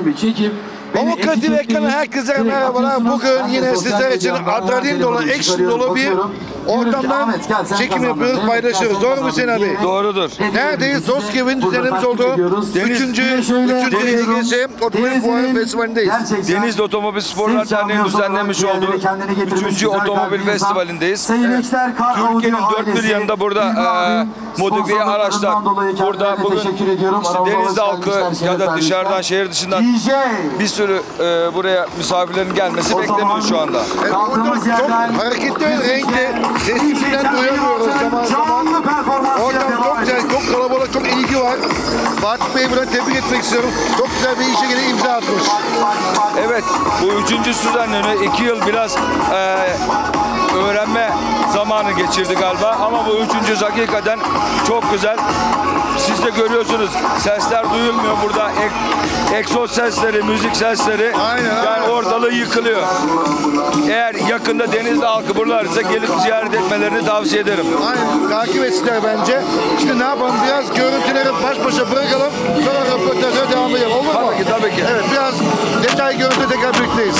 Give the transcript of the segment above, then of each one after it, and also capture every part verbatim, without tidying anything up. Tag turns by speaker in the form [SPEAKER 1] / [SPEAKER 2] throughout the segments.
[SPEAKER 1] Nasıl bir çekim?
[SPEAKER 2] Avukatı ekranı herkese merhabalar. Bugün yine sizler için adrenalin dolu, action dolu bir ortamdan çekim yapıyoruz, paylaşıyoruz. Doğru mu Hüseyin abi?
[SPEAKER 3] Doğrudur.
[SPEAKER 2] Neredeyiz? Doskev'in düzenimiz oldu. Üçüncü, üçüncü Denizli Otomobil Fuarı Festivali'ndeyiz.
[SPEAKER 3] Denizli Otomobil Sporlar Derneği'nin düzenlemiş olduğu üçüncü Otomobil Festivali'ndeyiz. Türkiye'nin dört bir yanında burada e, modifiye araçlar. Burada bugün işte Denizli halkı ya da dışarıdan, şehir dışından bir sürü e, buraya misafirlerin gelmesi bekleniyor şu anda.
[SPEAKER 2] Evet, çok hareketli, renkli, sesinden duyamıyoruz zaman zaman. Ortam çok güzel, çok kalabalık, çok ilgi var. Fatih Bey'i buradan tebrik etmek istiyorum. Çok güzel bir işe gene imza atmış.
[SPEAKER 3] Evet, bu üçüncü düzenleniyor. İki yıl biraz e, öğrenme zamanı geçirdi galiba ama bu üçüncüsü hakikaten çok güzel. Siz de görüyorsunuz, sesler duyulmuyor burada. Ek, egzoz sesleri, müzik sesleri.
[SPEAKER 2] Aynen,
[SPEAKER 3] yani
[SPEAKER 2] aynen.
[SPEAKER 3] ortalığı yıkılıyor. Eğer yakında Denizli halkı buralarsa gelip ziyaret etmelerini tavsiye ederim.
[SPEAKER 2] Aynen, takip etsinler bence. İşte ne yapalım, biraz görüntüleri baş başa bırakalım. Sonra röportaja devam edelim. Olur mu?
[SPEAKER 3] Tabii ki, tabii ki.
[SPEAKER 2] Evet, biraz detay görüntü tekrar birlikteyiz.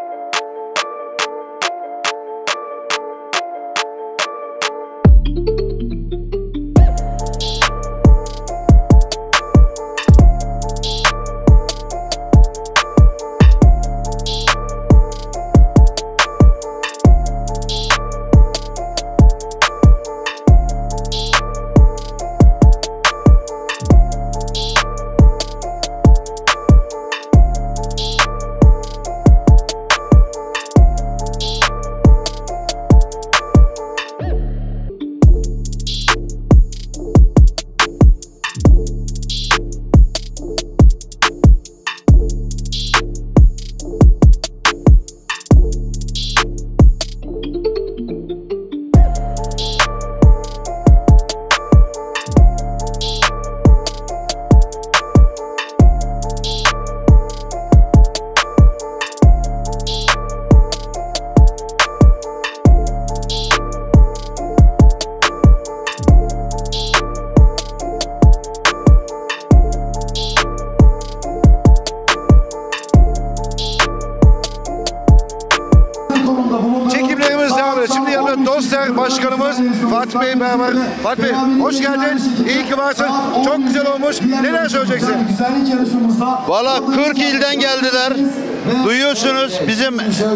[SPEAKER 2] Çekimlerimiz devam ediyor. Şimdi yanında Dostlar Başkanımız Fatih Bey beraber. Fatih Bey hoş geldin. İyi ki varsın. Çok güzel olmuş. Neler söyleyeceksin?
[SPEAKER 4] Valla kırk ilden geldiler. Duyuyorsunuz bizim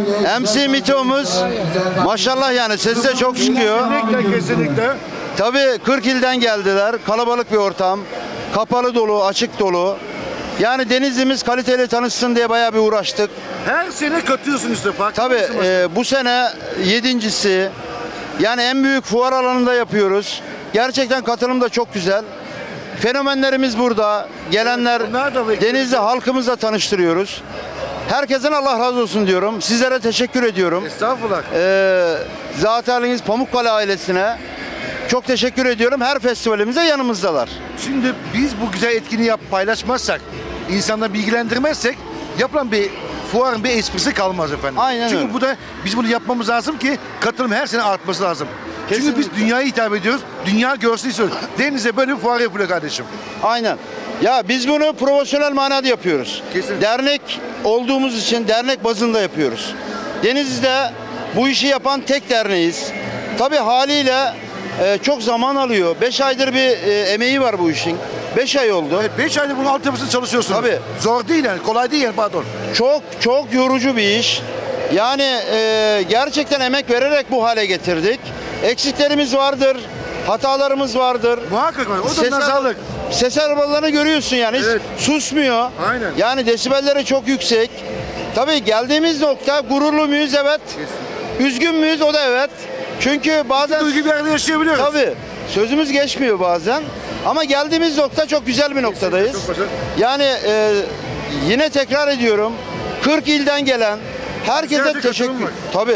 [SPEAKER 4] M C Mito'muz maşallah yani sesi de çok çıkıyor.
[SPEAKER 2] Kesinlikle kesinlikle.
[SPEAKER 4] Tabii kırk ilden geldiler. Kalabalık bir ortam. Kapalı dolu, açık dolu. Yani Denizli'miz kaliteli tanışsın diye bayağı bir uğraştık.
[SPEAKER 2] Her sene katıyorsun işte Fatih.
[SPEAKER 4] Tabii e, bu sene yedincisi. Yani en büyük fuar alanında yapıyoruz. Gerçekten katılım da çok güzel. Fenomenlerimiz burada. Gelenler
[SPEAKER 2] Evet,
[SPEAKER 4] Denizli halkımızla tanıştırıyoruz. Herkesten Allah razı olsun diyorum. Sizlere teşekkür ediyorum.
[SPEAKER 2] Estağfurullah.
[SPEAKER 4] Ee, Zaten Pamukkale ailesine çok teşekkür ediyorum. Her festivalimize yanımızdalar.
[SPEAKER 2] Şimdi biz bu güzel etkinliği yap, paylaşmazsak, insanları bilgilendirmezsek yapılan bir fuarın bir esprisi kalmaz efendim.
[SPEAKER 4] Aynen
[SPEAKER 2] Çünkü
[SPEAKER 4] öyle.
[SPEAKER 2] bu da biz bunu yapmamız lazım ki katılım her sene artması lazım. Çünkü biz dünyaya hitap ediyoruz. Dünya görsün istiyoruz. Deniz'e böyle bir fuar yapılıyor kardeşim.
[SPEAKER 4] Aynen. Ya biz bunu profesyonel manada yapıyoruz.
[SPEAKER 2] Kesinlikle.
[SPEAKER 4] Dernek olduğumuz için dernek bazında yapıyoruz. Denizli'de bu işi yapan tek derneğiz. Tabii haliyle e, çok zaman alıyor. Beş aydır bir e, emeği var bu işin. Beş ay oldu.
[SPEAKER 2] Evet, beş aydır bunun altyapısını çalışıyorsun.
[SPEAKER 4] Tabii.
[SPEAKER 2] Zor değil yani, kolay değil yani, pardon.
[SPEAKER 4] Çok çok yorucu bir iş. Yani e, gerçekten emek vererek bu hale getirdik. Eksiklerimiz vardır, hatalarımız vardır.
[SPEAKER 2] Muhakkak var. O da
[SPEAKER 4] Ses,
[SPEAKER 2] nazarlık.
[SPEAKER 4] ses arabalarını görüyorsun yani hiç
[SPEAKER 2] Evet.
[SPEAKER 4] susmuyor.
[SPEAKER 2] Aynen.
[SPEAKER 4] Yani desibelleri çok yüksek. Tabii geldiğimiz nokta gururlu muyuz? Evet. Üzgün müyüz? O da evet. Çünkü bazen
[SPEAKER 2] Duygu bir yerde yaşayabiliyoruz.
[SPEAKER 4] tabii sözümüz geçmiyor bazen. Ama geldiğimiz nokta çok güzel bir noktadayız.
[SPEAKER 2] Çok başarılı.
[SPEAKER 4] Yani e, yine tekrar ediyorum. kırk ilden gelen herkese
[SPEAKER 2] Güzel bir
[SPEAKER 4] teşekkür.
[SPEAKER 2] katılım var.
[SPEAKER 4] Tabii.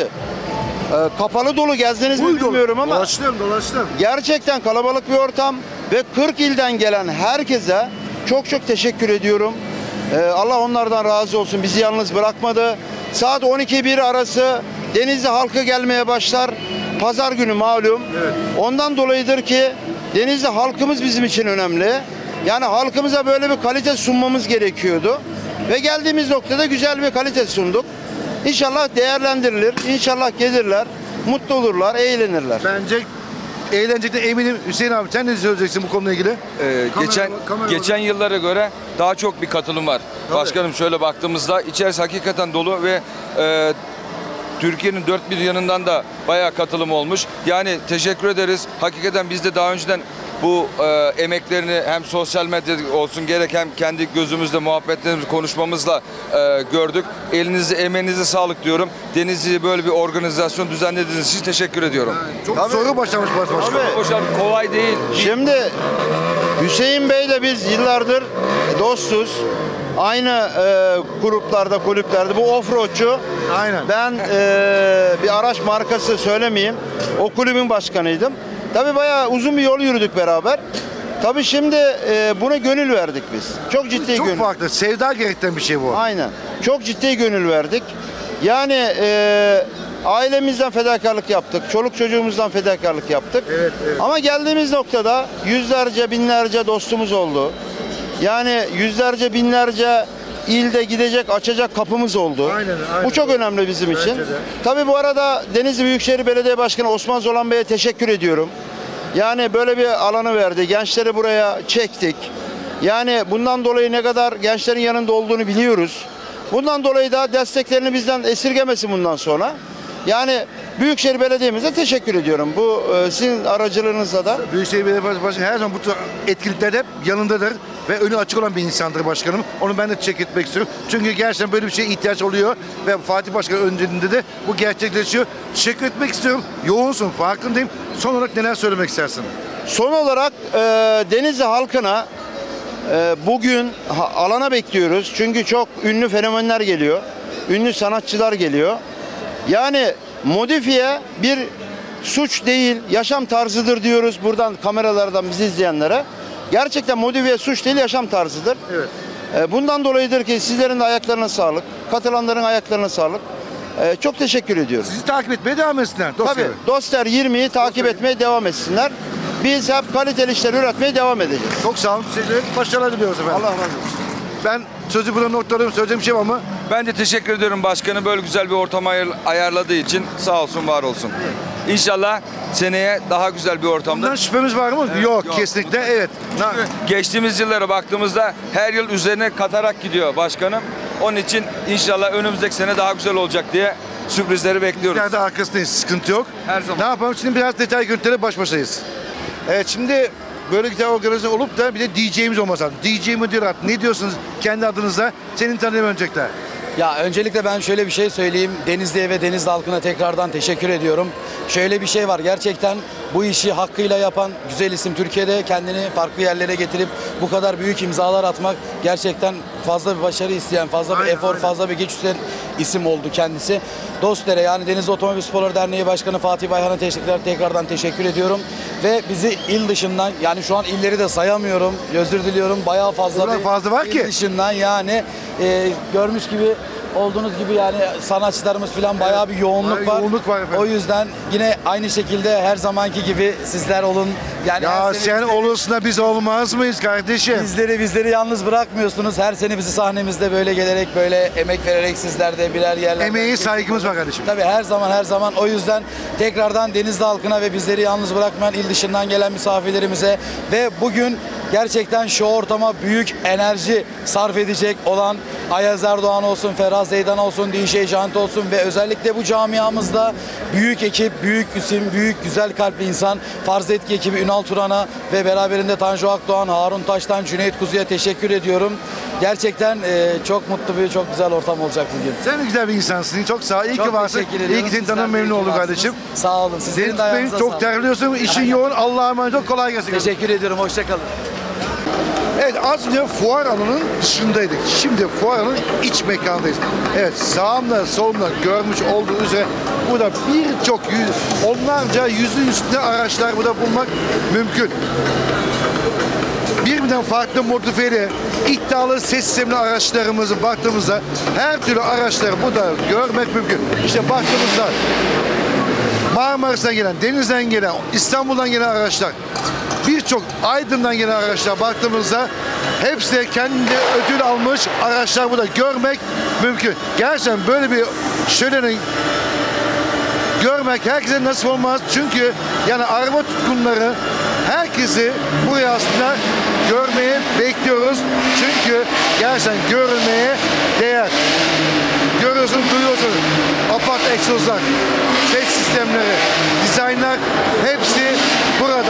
[SPEAKER 4] E, kapalı dolu gezdiniz mi
[SPEAKER 2] Buydu.
[SPEAKER 4] bilmiyorum ama
[SPEAKER 2] Dolaştım dolaştım.
[SPEAKER 4] gerçekten kalabalık bir ortam ve kırk ilden gelen herkese çok çok teşekkür ediyorum. Ee, Allah onlardan razı olsun. Bizi yalnız bırakmadı. Saat on iki bir arası Denizli halkı gelmeye başlar. Pazar günü malum.
[SPEAKER 2] Evet.
[SPEAKER 4] Ondan dolayıdır ki Denizli halkımız bizim için önemli. Yani halkımıza böyle bir kalite sunmamız gerekiyordu. Ve geldiğimiz noktada güzel bir kalite sunduk. İnşallah değerlendirilir, inşallah gelirler, mutlu olurlar, eğlenirler.
[SPEAKER 2] Bence eğlenecekten eminim. Hüseyin abi sen ne söyleyeceksin bu konuyla ilgili?
[SPEAKER 3] Ee,
[SPEAKER 2] Kamera-
[SPEAKER 3] geçen
[SPEAKER 2] kamera
[SPEAKER 3] geçen yıllara göre daha çok bir katılım var.
[SPEAKER 2] Tabii.
[SPEAKER 3] Başkanım şöyle baktığımızda içerisi hakikaten dolu ve e, Türkiye'nin dört bir yanından da bayağı katılım olmuş. Yani teşekkür ederiz. Hakikaten biz de daha önceden bu e, emeklerini hem sosyal medya olsun gerek hem kendi gözümüzle muhabbetlerimizi konuşmamızla e, gördük. Elinize emeğinize sağlık diyorum. Denizli'ye böyle bir organizasyon düzenlediğiniz için teşekkür ediyorum.
[SPEAKER 2] Çok
[SPEAKER 4] Tabii.
[SPEAKER 2] soru başlamış başkanım.
[SPEAKER 4] Tabii.
[SPEAKER 3] Hocam kolay değil.
[SPEAKER 4] Şimdi Hüseyin Bey'le biz yıllardır dostuz. Aynı e, gruplarda, kulüplerde. Bu offroadçu.
[SPEAKER 2] Aynen.
[SPEAKER 4] Ben e, bir araç markası söylemeyeyim. O kulübün başkanıydım. Tabii bayağı uzun bir yol yürüdük beraber. Tabii şimdi e, buna gönül verdik biz. Çok ciddi
[SPEAKER 2] Çok
[SPEAKER 4] gönül.
[SPEAKER 2] farklı. Sevda gerektiren bir şey bu.
[SPEAKER 4] Aynen. Çok ciddi gönül verdik. Yani e, ailemizden fedakarlık yaptık. Çoluk çocuğumuzdan fedakarlık yaptık.
[SPEAKER 2] Evet, evet.
[SPEAKER 4] Ama geldiğimiz noktada yüzlerce, binlerce dostumuz oldu. Yani yüzlerce, binlerce ilde gidecek, açacak kapımız oldu.
[SPEAKER 2] Aynen, aynen.
[SPEAKER 4] Bu çok önemli bizim için.
[SPEAKER 2] Bence de.
[SPEAKER 4] Tabii bu arada Denizli Büyükşehir Belediye Başkanı Osman Zolan Bey'e teşekkür ediyorum. Yani böyle bir alanı verdi. Gençleri buraya çektik. Yani bundan dolayı ne kadar gençlerin yanında olduğunu biliyoruz. Bundan dolayı da desteklerini bizden esirgemesin bundan sonra. Yani Büyükşehir Belediye'mize teşekkür ediyorum. Bu e, sizin aracılığınızla da.
[SPEAKER 2] Büyükşehir Belediye Başkanı her zaman bu tür etkinliklerde hep yanındadır ve önü açık olan bir insandır başkanım. Onu ben de teşekkür etmek istiyorum. Çünkü gerçekten böyle bir şeye ihtiyaç oluyor ve Fatih Başkan önceliğinde de bu gerçekleşiyor. Teşekkür etmek istiyorum. Yoğunsun, farkındayım. Son olarak neler söylemek istersin?
[SPEAKER 4] Son olarak e, Denizli halkına e, bugün ha, alana bekliyoruz. Çünkü çok ünlü fenomenler geliyor. Ünlü sanatçılar geliyor. Yani modifiye bir suç değil, yaşam tarzıdır diyoruz buradan kameralardan bizi izleyenlere. Gerçekten modifiye suç değil, yaşam tarzıdır.
[SPEAKER 2] Evet.
[SPEAKER 4] E, bundan dolayıdır ki sizlerin de ayaklarına sağlık, katılanların ayaklarına sağlık. E, çok teşekkür ediyoruz.
[SPEAKER 2] Sizi takip etmeye devam etsinler.
[SPEAKER 4] Tabii
[SPEAKER 2] Dostlar.
[SPEAKER 4] Dostlar yirmiyi takip etmeye devam etsinler. Biz hep kaliteli işler üretmeye devam edeceğiz.
[SPEAKER 2] Çok sağ olun. Size başarılar diliyoruz efendim.
[SPEAKER 4] Allah razı olsun.
[SPEAKER 2] Ben sözü burada noktalıyorum. Söyleyeceğim bir şey var mı?
[SPEAKER 3] Ben de teşekkür ediyorum başkanı böyle güzel bir ortam ayar- ayarladığı için. Sağ olsun, var olsun. İnşallah seneye daha güzel bir ortamda.
[SPEAKER 2] Bundan şüphemiz var mı? yok,
[SPEAKER 3] yok.
[SPEAKER 2] kesinlikle. Evet. Na-
[SPEAKER 3] Geçtiğimiz yıllara baktığımızda her yıl üzerine katarak gidiyor başkanım. Onun için inşallah önümüzdeki sene daha güzel olacak diye sürprizleri bekliyoruz.
[SPEAKER 2] Bizler de arkasındayız. Sıkıntı yok.
[SPEAKER 3] Her zaman.
[SPEAKER 2] Ne yapalım? Şimdi biraz detay görüntüleri baş başayız. Evet, şimdi böyle güzel organizasyon olup da bir de D J'miz olması lazım. D J müdür ad. Ne diyorsunuz kendi adınıza? Senin tanıyım öncelikle.
[SPEAKER 1] Ya öncelikle ben şöyle bir şey söyleyeyim. Denizli'ye ve Denizli halkına tekrardan teşekkür ediyorum. Şöyle bir şey var. Gerçekten bu işi hakkıyla yapan güzel isim Türkiye'de kendini farklı yerlere getirip bu kadar büyük imzalar atmak gerçekten fazla bir başarı isteyen, fazla bir
[SPEAKER 2] Aynen,
[SPEAKER 1] efor,
[SPEAKER 2] aynen.
[SPEAKER 1] fazla bir güç isteyen isim oldu kendisi. Dostere yani Denizli Otomobil Sporları Derneği Başkanı Fatih Bayhan'a teşekkürler, tekrardan teşekkür ediyorum. Ve bizi il dışından, yani şu an illeri de sayamıyorum, özür diliyorum, bayağı fazla
[SPEAKER 2] O kadar
[SPEAKER 1] bir
[SPEAKER 2] fazla var
[SPEAKER 1] il
[SPEAKER 2] ki.
[SPEAKER 1] dışından yani e, görmüş gibi olduğunuz gibi yani sanatçılarımız falan bayağı bir yoğunluk
[SPEAKER 2] bayağı
[SPEAKER 1] var.
[SPEAKER 2] yoğunluk var efendim.
[SPEAKER 1] O yüzden yine aynı şekilde her zamanki gibi sizler olun. Yani
[SPEAKER 2] Ya
[SPEAKER 1] her sene
[SPEAKER 2] sen
[SPEAKER 1] bizleri-
[SPEAKER 2] olursun da biz olmaz mıyız kardeşim?
[SPEAKER 1] Bizleri bizleri yalnız bırakmıyorsunuz. Her sene bizi sahnemizde böyle gelerek böyle emek vererek sizler de birer yerlerde.
[SPEAKER 2] Emeğe saygımız var kardeşim.
[SPEAKER 1] Tabii her zaman her zaman o yüzden tekrardan Denizli halkına ve bizleri yalnız bırakmayan il dışından gelen misafirlerimize ve bugün gerçekten şu ortama büyük enerji sarf edecek olan Ayaz Erdoğan olsun, Ferhat Zeydan olsun, D J Jant olsun ve özellikle bu camiamızda büyük ekip, büyük isim, büyük güzel kalpli insan Farzetki ekibi Ünal Turan'a ve beraberinde Tanju Akdoğan, Harun Taş'tan Cüneyt Kuzu'ya teşekkür ediyorum. Gerçekten e, çok mutlu bir, çok güzel ortam olacak bugün.
[SPEAKER 2] Sen de güzel bir insansın. Çok sağ ol. İyi
[SPEAKER 1] Çok
[SPEAKER 2] ki varsın.
[SPEAKER 1] teşekkür
[SPEAKER 2] İyi
[SPEAKER 1] ediyorum.
[SPEAKER 2] ki seni
[SPEAKER 1] Sizler
[SPEAKER 2] tanıdığım
[SPEAKER 1] de
[SPEAKER 2] memnun
[SPEAKER 1] iyi ki
[SPEAKER 2] oldum
[SPEAKER 1] varsınız.
[SPEAKER 2] kardeşim.
[SPEAKER 1] Sağ olun. Sizlerin
[SPEAKER 2] Deniz
[SPEAKER 1] de
[SPEAKER 2] Bey
[SPEAKER 1] ayağınıza
[SPEAKER 2] çok
[SPEAKER 1] sağlık.
[SPEAKER 2] terliyorsun. İşin yoğun. Allah'a emanet ol. Kolay gelsin.
[SPEAKER 1] Teşekkür ediyorum. Hoşçakalın.
[SPEAKER 2] Evet, az önce fuar alanının dışındaydık. Şimdi fuar alanının iç mekandayız. Evet, sağımda solumda görmüş olduğunuz üzere burada birçok yüz, onlarca yüzün üstünde araçlar burada bulmak mümkün. Birbirinden farklı modifiyeli, iddialı ses sistemli araçlarımızı baktığımızda her türlü araçları burada görmek mümkün. İşte baktığımızda Marmaris'ten gelen, Deniz'den gelen, İstanbul'dan gelen araçlar, birçok Aydın'dan gelen araçlar baktığımızda Hepsi de kendi ödül almış araçlar burada görmek mümkün. Gerçekten böyle bir şöleni görmek herkese nasip olmaz. Çünkü yani araba tutkunları herkesi buraya aslında görmeyi bekliyoruz. Çünkü gerçekten görülmeye değer. Görüyorsun, duyuyorsun. Apart egzozlar, ses sistemleri, dizaynlar hepsi burada.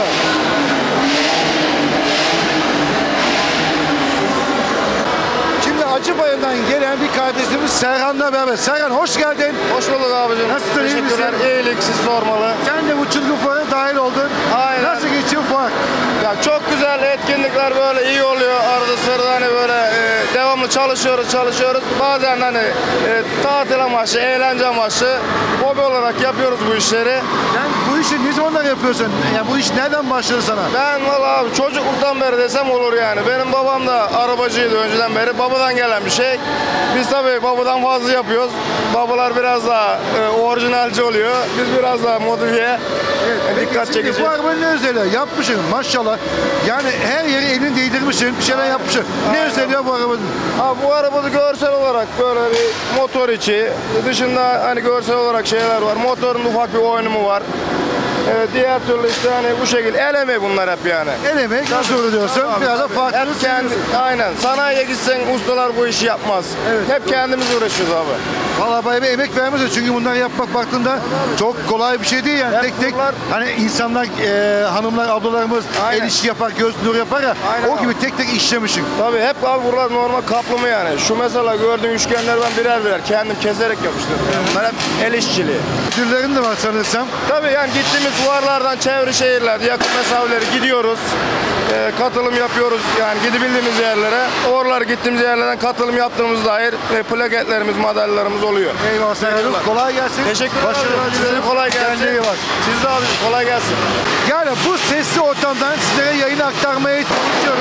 [SPEAKER 2] Şimdi Acıbayır'dan gelen bir kardeşimiz Serhan'la beraber. Serhan hoş geldin.
[SPEAKER 5] Hoş bulduk abicim.
[SPEAKER 2] Nasılsın, iyi misin?
[SPEAKER 5] Teşekkürler. İyilik, siz sormalı.
[SPEAKER 2] Sen de bu çılgın fuara dahil oldun.
[SPEAKER 5] Aynen.
[SPEAKER 2] Nasıl geçiyor fuar?
[SPEAKER 5] Ya çok güzel etkinlikler, böyle iyi oluyor. Arada sırada hani böyle e, devamlı çalışıyoruz, çalışıyoruz. Bazen hani e, tatil amaçlı, eğlence amaçlı hobi olarak yapıyoruz bu işleri.
[SPEAKER 2] Sen bu işi ne zamanlar yapıyorsun? Yani bu iş nereden başladı sana?
[SPEAKER 5] Ben valla abi çocukluktan beri desem olur yani. Benim babam da arabacıydı önceden beri. Babadan gelen bir şey. Biz tabii babadan fazla yapıyoruz. Babalar biraz daha e, orijinalci oluyor. Biz biraz daha modifiye.
[SPEAKER 2] Evet,
[SPEAKER 5] Dikkat
[SPEAKER 2] peki,
[SPEAKER 5] çekici.
[SPEAKER 2] Bu arabanın ne özelliği? Yapmışsın maşallah. Yani her yeri elini değdirmişsin, bir şeyler yapmışsın. Ne
[SPEAKER 5] Aynen.
[SPEAKER 2] özelliği bu arabanın?
[SPEAKER 5] Abi bu arabada görsel olarak böyle bir motor içi, dışında hani görsel olarak şeyler var. Motorun ufak bir oynumu var. Ee, diğer türlü işte hani bu şekilde el emeği bunlar hep yani.
[SPEAKER 2] El emeği nasıl üretiyorsun?
[SPEAKER 5] Tabii,
[SPEAKER 2] Biraz da
[SPEAKER 5] tabii.
[SPEAKER 2] farklı.
[SPEAKER 5] Hep kendi, aynen. Sanayiye gitsen ustalar bu işi yapmaz.
[SPEAKER 2] Evet.
[SPEAKER 5] Hep kendimiz uğraşıyoruz abi.
[SPEAKER 2] Valla bayağı bir emek vermişsin çünkü bunları yapmak baktığında çok kolay bir şey değil yani.
[SPEAKER 5] Hep
[SPEAKER 2] tek tek
[SPEAKER 5] bunlar-
[SPEAKER 2] hani insanlar, e, hanımlar, ablalarımız
[SPEAKER 5] Aynen.
[SPEAKER 2] el işi yapar, göz nur yapar ya.
[SPEAKER 5] Aynen
[SPEAKER 2] o
[SPEAKER 5] abi.
[SPEAKER 2] gibi tek tek işlemişsin.
[SPEAKER 5] Tabii hep abi buralar normal kaplımı yani. Şu mesela gördüğün üçgenler ben birer birer kendim keserek yapıştırdım. Yani bunlar hep el işçiliği.
[SPEAKER 2] Ödüllerin de var sanırsam.
[SPEAKER 5] Tabii yani gittiğimiz fuarlardan çevre şehirler, yakın mesafeleri gidiyoruz. Ee, katılım yapıyoruz yani gidebildiğimiz yerlere. Oralar gittiğimiz yerlerden katılım yaptığımız dair e, plaketlerimiz, madalyalarımız oluyor.
[SPEAKER 2] Eyvallah Serhan'ım.
[SPEAKER 5] Eyvallah.
[SPEAKER 2] Kolay gelsin.
[SPEAKER 5] Teşekkürler
[SPEAKER 2] Başarılar
[SPEAKER 5] abi.
[SPEAKER 2] dilerim.
[SPEAKER 5] Size kolay gelsin.
[SPEAKER 2] Kendine iyi bak.
[SPEAKER 5] Siz de abi kolay gelsin.
[SPEAKER 2] Yani bu sesli ortamdan sizlere yayını aktarmaya çalışıyorum.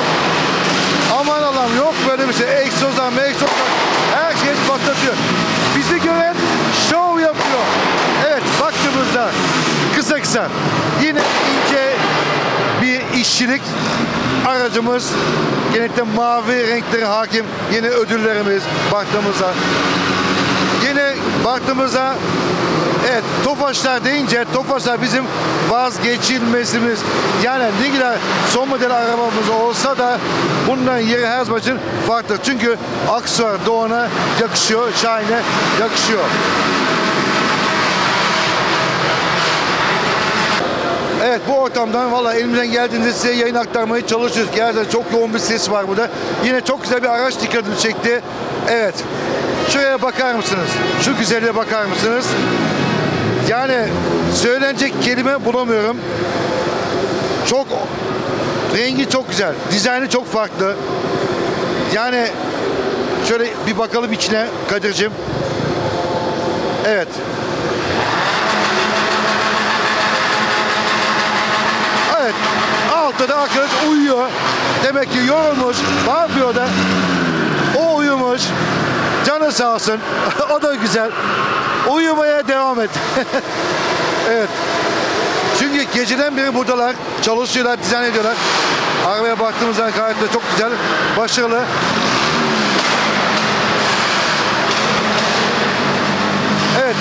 [SPEAKER 2] Aman Allah'ım yok böyle bir şey. Egzozlar, megzozlar her şey patlatıyor. Bizi gören şov yapıyor. Evet baktığımızda kısa kısa yine ince bir işçilik aracımız. Genellikle mavi renkleri hakim. Yine ödüllerimiz baktığımızda. Yine baktığımızda evet Tofaşlar deyince Tofaşlar bizim vazgeçilmezimiz. Yani ne kadar son model arabamız olsa da bunların yeri her zaman için farklı. Çünkü aksesuar Doğan'a yakışıyor, Şahin'e yakışıyor. Evet bu ortamdan valla elimizden geldiğinde size yayın aktarmaya çalışıyoruz. Gerçekten çok yoğun bir ses var burada. Yine çok güzel bir araç dikkatimi çekti. Evet. Şuraya bakar mısınız? Şu güzelliğe bakar mısınız? Yani söylenecek kelime bulamıyorum. Çok rengi çok güzel. Dizaynı çok farklı. Yani şöyle bir bakalım içine Kadir'cim. Evet. Evet. Altta da arkadaş uyuyor. Demek ki yorulmuş. Ne yapıyor da? O uyumuş. Canı sağ olsun. O da güzel. Uyumaya devam et. Evet. Çünkü geceden beri buradalar. Çalışıyorlar, dizayn ediyorlar. Arabaya baktığımızda gayet de çok güzel. Başarılı. Evet.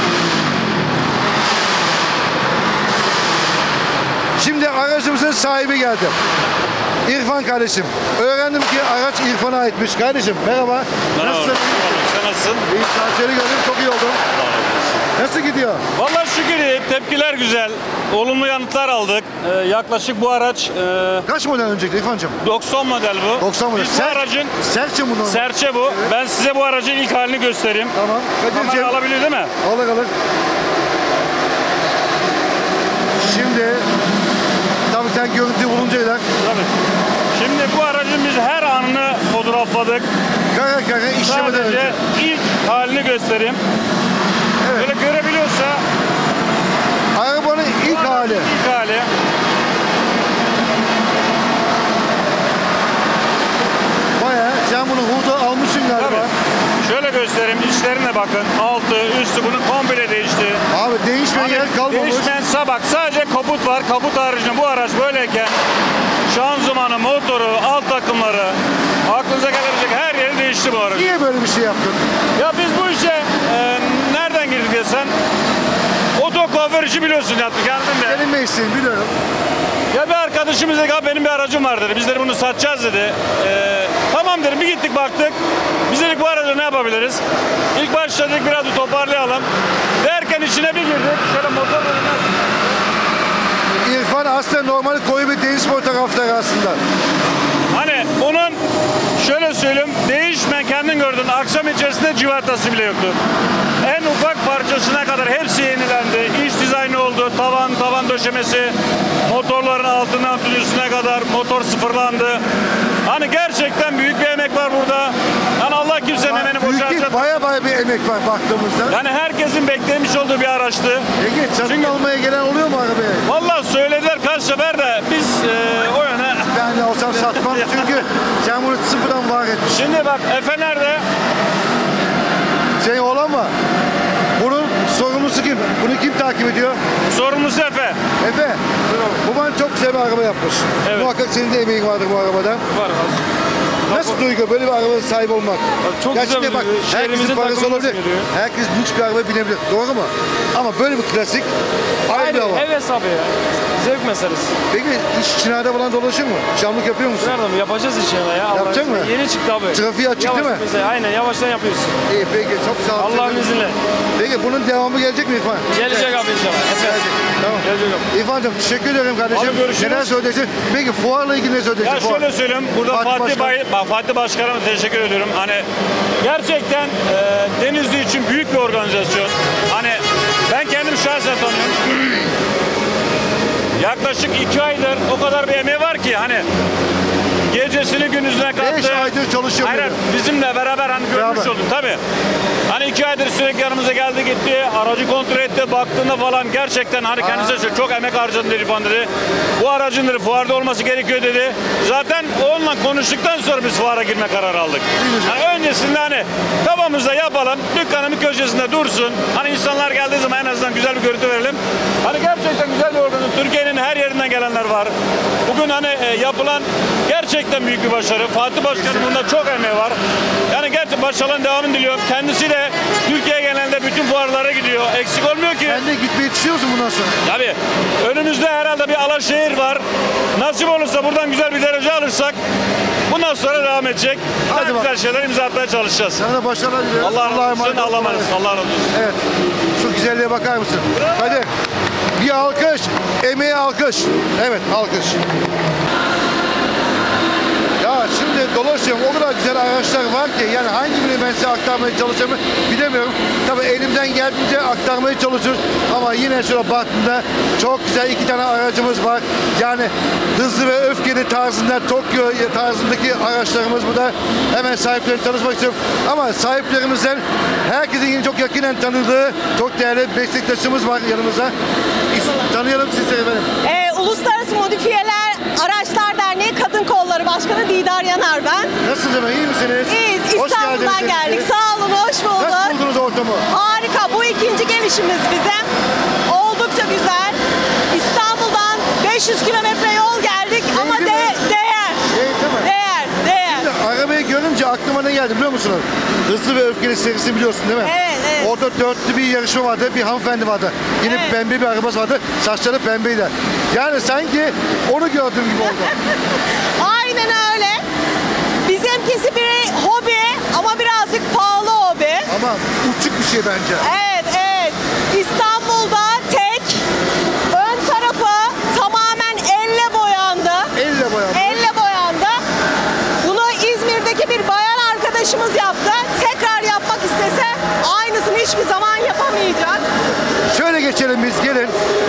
[SPEAKER 2] Şimdi aracımızın sahibi geldi. İrfan kardeşim. Öğrendim ki araç İrfan'a aitmiş. Kardeşim merhaba.
[SPEAKER 6] Merhaba.
[SPEAKER 2] Nasılsın?
[SPEAKER 6] Sen nasılsın?
[SPEAKER 2] İyi, seni gördüm. Çok iyi oldum. Nasıl gidiyor?
[SPEAKER 6] Vallahi şükür iyi. Tepkiler güzel. Olumlu yanıtlar aldık. Ee, yaklaşık bu araç e,
[SPEAKER 2] Kaç model öncelikle İrfan'cığım?
[SPEAKER 6] doksan model bu.
[SPEAKER 2] doksan model.
[SPEAKER 6] Biz bu
[SPEAKER 2] Ser-
[SPEAKER 6] aracın
[SPEAKER 2] Serçe mi bunun?
[SPEAKER 6] serçe bu. Ben size bu aracın ilk halini göstereyim.
[SPEAKER 2] Tamam. Kadir'cığım.
[SPEAKER 6] Kamera alabilir değil mi?
[SPEAKER 2] Alır alır. Şimdi tabii sen görüntüyü buluncayla
[SPEAKER 6] Tabii. Şimdi bu aracın biz her anını fotoğrafladık.
[SPEAKER 2] kare kare işlemeden
[SPEAKER 6] Sadece
[SPEAKER 2] önce.
[SPEAKER 6] ilk halini göstereyim.
[SPEAKER 2] Evet.
[SPEAKER 6] Böyle görebiliyorsa
[SPEAKER 2] Arabanın ilk
[SPEAKER 6] bu aracın
[SPEAKER 2] hali.
[SPEAKER 6] ilk hali.
[SPEAKER 2] Bayağı sen bunu hurda almışsın galiba.
[SPEAKER 6] Tabii. Şöyle göstereyim. İçlerine bakın. Altı, üstü bunun komple değişti.
[SPEAKER 2] Abi değişmeyen
[SPEAKER 6] Abi,
[SPEAKER 2] yer kalmamış.
[SPEAKER 6] Değişmeyen sabak. Sadece kaput var. Kaput haricinde bu araç böyleyken şanzımanı, motoru, alt takımları,
[SPEAKER 2] işi yaptın?
[SPEAKER 6] Ya biz bu işe e, nereden girdik desen? Oto kuaför işi biliyorsun yaptık kendim de.
[SPEAKER 2] Senin mesleğin biliyorum.
[SPEAKER 6] Ya bir arkadaşımız dedi abi benim bir aracım var dedi. Biz dedi bunu satacağız dedi. Ee, tamam dedim bir gittik baktık. Biz dedik bu aracı ne yapabiliriz? İlk başladık biraz bir toparlayalım. Derken içine bir girdik. Şöyle motor
[SPEAKER 2] İrfan aslında normal koyu bir deniz spor taraftarı aslında.
[SPEAKER 6] Hani bunun şöyle söyleyeyim değişme kendin gördün. Akşam içerisinde civatası bile yoktu. En ufak parçasına kadar hepsi yenilendi. İç dizaynı oldu. Tavan, tavan döşemesi, motorların altından tüdüsüne kadar motor sıfırlandı. Hani gerçekten büyük bir emek var burada. Yani Allah kimsenin emeğini
[SPEAKER 2] Büyük
[SPEAKER 6] boşaltacak.
[SPEAKER 2] değil, baya baya bir emek var baktığımızda.
[SPEAKER 6] Yani herkesin beklemiş olduğu bir araçtı.
[SPEAKER 2] Peki satın
[SPEAKER 6] Çünkü-
[SPEAKER 2] almaya gelen oluyor mu arabaya?
[SPEAKER 6] Vallahi söylediler kaç sefer de biz e, o yöne...
[SPEAKER 2] Ben de olsam satmam çünkü sen bunu sıfırdan var etmiş.
[SPEAKER 6] Şimdi bak Efe nerede?
[SPEAKER 2] Senin oğlan mı? Bunun sorumlusu kim? Bunu kim takip ediyor?
[SPEAKER 6] Sorumlusu Efe.
[SPEAKER 2] Efe. Baban çok güzel bir araba yapmış.
[SPEAKER 6] Evet.
[SPEAKER 2] Muhakkak senin de emeğin vardır bu arabada.
[SPEAKER 6] Var
[SPEAKER 2] Nasıl duygu böyle bir arabaya sahip olmak?
[SPEAKER 6] çok
[SPEAKER 2] Ya
[SPEAKER 6] güzel
[SPEAKER 2] şimdi
[SPEAKER 6] bir
[SPEAKER 2] bak,
[SPEAKER 6] duygu.
[SPEAKER 2] herkesin
[SPEAKER 6] Şehrimizin
[SPEAKER 2] parası
[SPEAKER 6] takılması
[SPEAKER 2] olabilir.
[SPEAKER 6] geliyor.
[SPEAKER 2] Herkes lüks bir araba binebilir. Doğru mu? Ama böyle bir klasik ayrı bir hava.
[SPEAKER 7] Heves abi ya. Zevk meselesi.
[SPEAKER 2] Peki hiç Çınar'da falan dolaşır mı? Camlık yapıyor musun?
[SPEAKER 7] Nerede mi? Yapacağız inşallah ya.
[SPEAKER 2] Yapacak
[SPEAKER 7] Allah'ın
[SPEAKER 2] mı?
[SPEAKER 7] izniyle. Yeni çıktı abi.
[SPEAKER 2] Trafiği açık
[SPEAKER 7] Yavaş
[SPEAKER 2] değil mi?
[SPEAKER 7] bize, aynen yavaştan yapıyoruz.
[SPEAKER 2] İyi peki çok sağ ol.
[SPEAKER 7] Allah'ın izniyle.
[SPEAKER 2] Peki bunun devamı gelecek mi İrfan?
[SPEAKER 7] Gelecek abi inşallah.
[SPEAKER 2] Gelecek. Tamam.
[SPEAKER 7] Gelecek abi.
[SPEAKER 2] İrfan'cığım teşekkür ederim kardeşim.
[SPEAKER 6] Abi görüşürüz.
[SPEAKER 2] Neler söyleyeceksin? Peki fuarla ilgili ne söyleyeceksin?
[SPEAKER 6] Ya
[SPEAKER 2] Fuar.
[SPEAKER 6] şöyle söyleyeyim, burada
[SPEAKER 2] Fatih
[SPEAKER 6] Fatih,
[SPEAKER 2] Başkan.
[SPEAKER 6] Bay, bak Fatih Başkan'a teşekkür ediyorum. Hani gerçekten e, Denizli için büyük bir organizasyon. Hani ben kendim şahsen tanıyorum. Yaklaşık iki aydır o kadar bir emeği var ki hani gecesini gündüzüne kattı.
[SPEAKER 2] Beş aydır çalışıyor
[SPEAKER 6] Aynen
[SPEAKER 2] dedi.
[SPEAKER 6] bizimle beraber hani görmüş
[SPEAKER 2] Beraber.
[SPEAKER 6] olduk tabii. Hani iki aydır sürekli yanımıza geldi gitti. Aracı kontrol etti. Baktığında falan gerçekten hani kendisi söyledi, çok emek harcadı dedi falan dedi. Bu aracın dedi fuarda olması gerekiyor dedi. Zaten onunla konuştuktan sonra biz fuara girme kararı aldık. Hani öncesinde hani kafamızda yapalım. Dükkanın bir köşesinde dursun. Hani insanlar geldiği zaman en azından güzel bir görüntü verelim. Hani gerçekten güzel bir organizasyon. Türkiye'nin her yerinden gelenler var. Bugün hani e, yapılan gerçekten büyük bir başarı. Fatih Başkan'ın bunda çok emeği var. Yani gerçekten başarıların devamını diliyorum. Kendisi de Türkiye genelinde bütün fuarlara gidiyor. Eksik olmuyor ki.
[SPEAKER 2] Sen de gitmeyi düşünüyorsun bundan sonra.
[SPEAKER 6] Tabii. Önümüzde herhalde bir Alaşehir var. Nasip olursa buradan güzel bir derece alırsak bundan sonra devam edecek.
[SPEAKER 2] Hadi
[SPEAKER 6] Daha
[SPEAKER 2] bak.
[SPEAKER 6] güzel şeyler imza atmaya çalışacağız.
[SPEAKER 2] Sana da başarılar diliyorum.
[SPEAKER 6] Allah razı olsun.
[SPEAKER 2] emanet
[SPEAKER 6] Allah
[SPEAKER 2] olun.
[SPEAKER 6] emanet olsun. Allah razı olsun.
[SPEAKER 2] Evet. Şu güzelliğe bakar mısın? Hadi. Bir alkış. Emeğe alkış. Evet alkış. Ya şimdi dolaşıyorum o kadar güzel araçlar var ki yani hangi birini ben size aktarmaya çalışacağımı bilemiyorum. Tabii elimden geldiğince aktarmaya çalışıyoruz ama yine şöyle baktığımda çok güzel iki tane aracımız var. Yani hızlı ve öfkeli tarzında Tokyo tarzındaki araçlarımız burada. Hemen sahiplerini tanışmak istiyorum. Ama sahiplerimizden herkesin yine çok yakinen tanıdığı çok değerli meslektaşımız var yanımızda. İs- Tanıyalım sizleri efendim.
[SPEAKER 8] Ee, Uluslararası Modifiyeler Araçlar Derneği Kadın Kolları Başkanı Didar Yanar ben.
[SPEAKER 2] Nasılsınız efendim? İyi misiniz?
[SPEAKER 8] İyiyiz.
[SPEAKER 2] Hoş
[SPEAKER 8] İstanbul'dan
[SPEAKER 2] geldiniz.
[SPEAKER 8] geldik. Sağ olun, hoş
[SPEAKER 2] Nasıl
[SPEAKER 8] bulduk.
[SPEAKER 2] buldunuz ortamı?
[SPEAKER 8] Harika. Bu ikinci gelişimiz bizim. Oldukça güzel. İstanbul'dan beş yüz kilometre yol geldik ama
[SPEAKER 2] Değdi
[SPEAKER 8] de,
[SPEAKER 2] mi?
[SPEAKER 8] değer.
[SPEAKER 2] Değdi mi?
[SPEAKER 8] Değer, değer.
[SPEAKER 2] Arabayı görünce aklıma ne geldi biliyor musunuz? Hızlı ve Öfkeli serisi biliyorsun değil mi?
[SPEAKER 8] Evet, evet.
[SPEAKER 2] Orada dörtlü bir yarışma vardı, bir hanımefendi vardı. Yine
[SPEAKER 8] Evet.
[SPEAKER 2] pembe bir arabası vardı, saçları pembeydi. Yani sanki onu gördüğüm gibi oldu.
[SPEAKER 8] Aynen öyle. Bizimkisi bir hobi ama birazcık pahalı hobi.
[SPEAKER 2] Ama uçuk bir şey bence.
[SPEAKER 8] Evet, evet. İstanbul'da tek ön tarafı tamamen elle boyandı.
[SPEAKER 2] Elle boyandı.
[SPEAKER 8] Elle boyandı. Bunu İzmir'deki bir bayan arkadaşımız yaptı. Tekrar yapmak istese aynısını hiçbir zaman yapamayacak.
[SPEAKER 2] Şöyle geçelim biz, gelin.